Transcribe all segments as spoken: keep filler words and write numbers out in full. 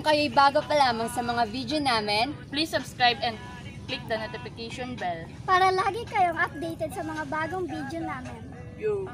kayo'y bago pa lamang sa mga video namin, please subscribe and click the notification bell. Para lagi kayong updated sa mga bagong video namin. Yo!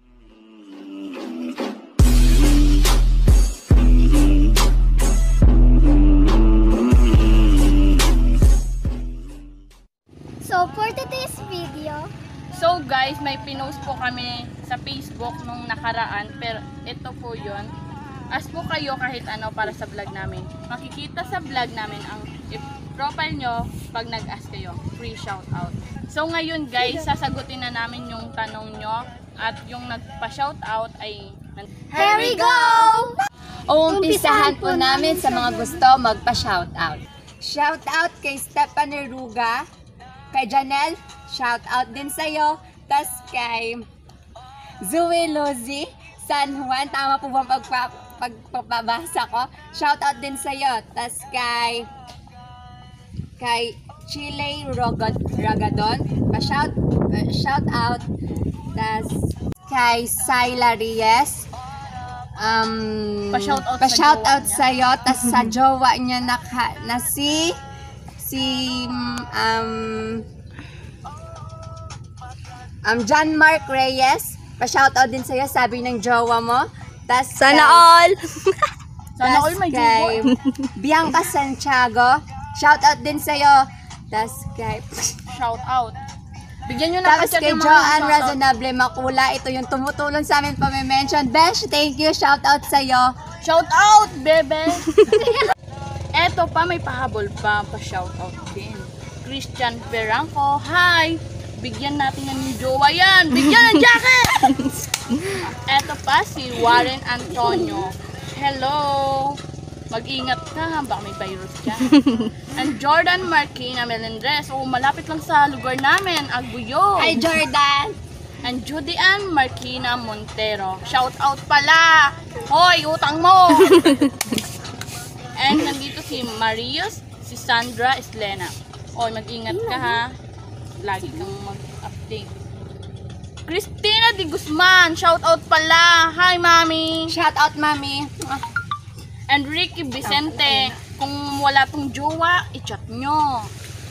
So, for today's video, So guys, may pinost po kami sa Facebook nung nakaraan, pero ito po yon. Ask po kayo kahit ano para sa vlog namin. Makikita sa vlog namin ang profile nyo pag nag-ask kayo. Free shoutout. So ngayon guys, sasagutin na namin yung tanong nyo at yung nagpa-shoutout ay... here we go! uumpisahan po namin sa mga gusto magpa-shoutout. Shoutout kay Stephanie Ruga, kay Janelle, shoutout din sa'yo. Tas kay Zoe Lozi, San Juan, tama po ba pagpa, pagpapabasa ko? Shoutout din sa'yo. Tas kay kay Chile Rogad, Ragadon, pa-shout, uh, shoutout. Tas kay Sayla Reyes, um, Pa-shoutout pa sa shoutout jowa sa'yo. Tas sa jowa niya na, na si si um um John Mark Reyes, pa-shoutout din sa'yo, sabi ng jowa mo. Tas Sana kay, all! Sana tas all may kay jowa. Bianca Santiago, shoutout din sa'yo. Tas kay Shoutout. Bigyan nyo na Tapos kasi kay ng mga Joanne shoutout. Razonable Makula, ito yung tumutulong sa amin pame-mention. Besh, thank you, shoutout sa'yo. Shoutout, bebe! Eto pa, may pahabol pa, pa-shoutout din. Christian Perangco, hi! Bigyan natin yan yung jowa yan! Bigyan ng jacket! Eto pa, si Warren Antonio. Hello! Mag-ingat ka ha, baka may virus dyan. And Jordan Marquina Melendres, oh, malapit lang sa lugar namin, Agbuyo. Hi, Jordan! And Judy Ann Marquina Montero. Shoutout pala! Hoy, utang mo! And nandito si Marius, si Sandra Eslena. Oy, mag-ingat ka ha. Lagi kang mag-update. Christina Di Guzman, shoutout pala. Hi, mami. Shoutout, mami. And Ricky Vicente, kung wala tong jowa, i-chat nyo.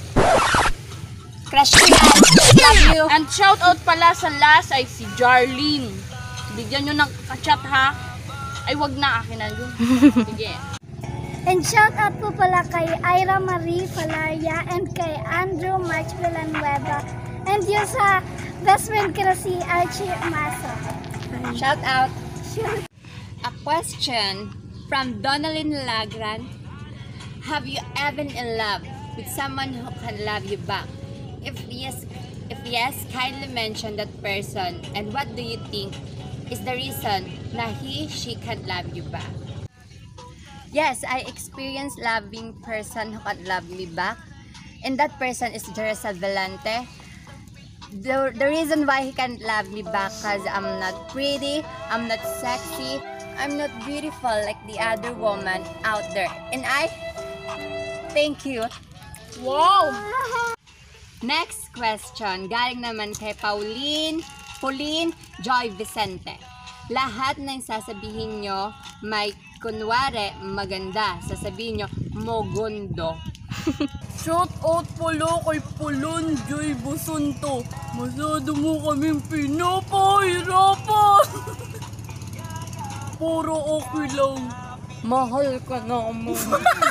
Crush ko yan. Love you. And shoutout pala sa last ay si Jarlene. Bigyan nyo ng ka-chat ha. Ay, wag na, akin na yun. Sige. and shout out po pala kay Ira Marie Falaya and kay Andrew March Villanueva and yung sa best friend ko na si Archie Maso. Shoutout. A question from Donalyn Lagran. Have you ever in love with someone who can love you back? If yes, if yes, kindly mention that person and what do you think is the reason na he, she can love you back? Yes, I experienced loving person who can love me back, and that person is Jeresa Velante. The, the reason why he can't love me back because I'm not pretty, I'm not sexy, I'm not beautiful like the other woman out there. And I thank you. Wow! Next question, galing naman kay Pauline, Pauline Joy Vicente. Lahat ng sasabihin nyo, may kunwari maganda. Sasabihin nyo, mogundo. Shout out pala kay Pulon Joy Busunto. Masyado mo kaming pinapahirapan. Puro okay lang. Mahal ka naman.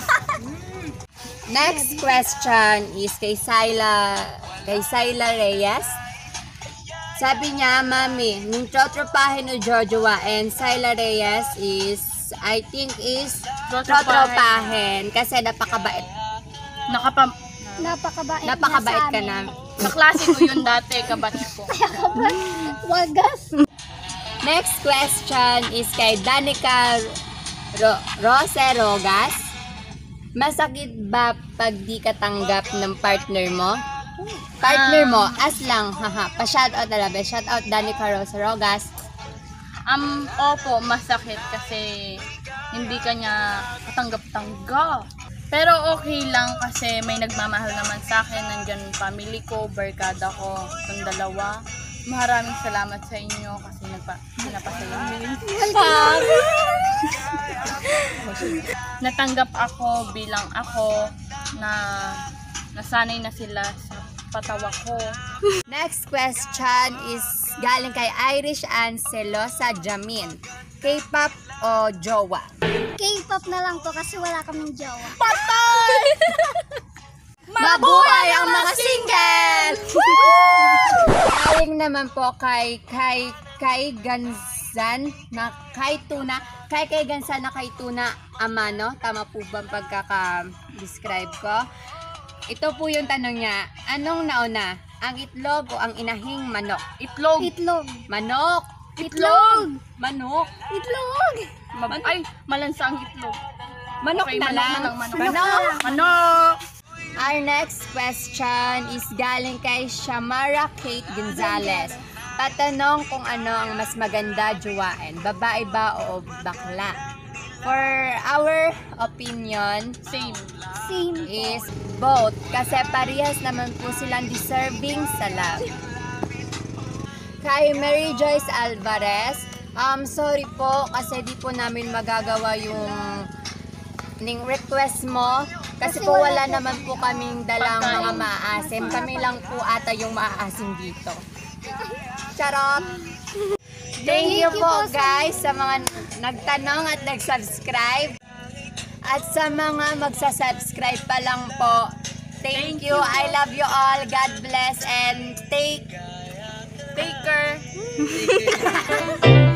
Next question is kay Sayla, kay Sayla Reyes. Sabi niya, Mami, nung trotropahin o Jojowa and Sayla Reyes is, I think is trotropahin kasi napakabait. Nakapam... Napakabait, Napakabait na ka sa na. amin. Kaklase ko yun dati, kabatch ko. Wagas. Next question is kay Danica Ro Rose Rogas. Masakit ba pag di ka tanggap ng partner mo? Partner mo, as lang, haha. Pa-shoutout na labi. Shoutout Danica Rose Rogas. Um, opo, masakit kasi hindi ka niya katanggap-tanggap. Pero okay lang kasi may nagmamahal naman sa akin. Nandyan family ko, barkada ko, itong dalawa. Maraming salamat sa inyo kasi nag pa, pinapasaya. Pag. Natanggap ako bilang ako na nasanay na sila sa patawa ko. Next question is galing kay Irish Anselo sa Jamin. K-pop o jowa? K-pop na lang po kasi wala kaming jowa. Patay! Mabuhay ang mga single! Galing naman po kay kay kay Ganzan na kay Tuna. Kay kay Ganzan na kay Tuna Amano. Tama po ba ang pagkaka-describe ko? Ito po yung tanong niya. Anong nauna? Ang itlog o ang inahing manok? Itlog. Itlog. Manok! Itlog! Manok! Itlog! Mag- Ay, malansa ang itlog. Manok Okay, na manok lang. na lang, manok. Manok! Manok! Our next question is galing kay Shamara Kate Gonzalez. Tatanong kung ano ang mas maganda jowain, babae ba o bakla? For our opinion Same. Same po. is both kasi parehas naman po silang deserving sa love. Kay Mary Joyce Alvarez, um, sorry po kasi di po namin magagawa yung ning request mo kasi, Kasi po wala wala po naman po kaming dalang Pagkain. mga maaasim. Kami lang po ata yung maaasim dito. Charot! Thank you po guys sa mga nagtanong at nag-subscribe. At sa mga magsa-subscribe pa lang po, thank you. I love you all. God bless and take Take care.